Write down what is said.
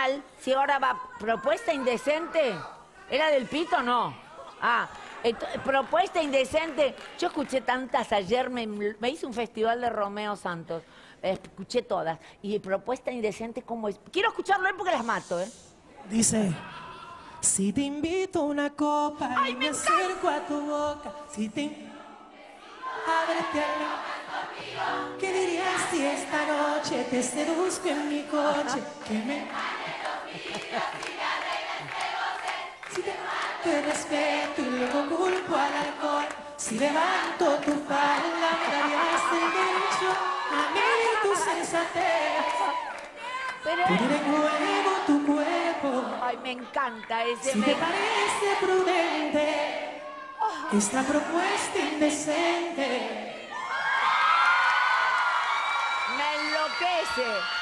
mal si ahora va propuesta indecente? ¿Era del pito o no? Ah, propuesta indecente. Yo escuché tantas ayer, me hice un festival de Romeo Santos. Escuché todas. Y propuesta indecente, ¿cómo es? Quiero escucharlo porque las mato, ¿eh? Dice, si te invito a una copa ¡ay, y me acerco a tu boca, si te ábrete a la... ¿Qué dirías si esta noche te seduzco en mi coche? Que me... Si te respeto y luego culpo al alcohol, si levanto tu falda me darías el derecho a medir tu sensatez. Poner en juego tu cuerpo. Ay, me encanta ese. Si te parece prudente esta propuesta indecente. Me enloquece.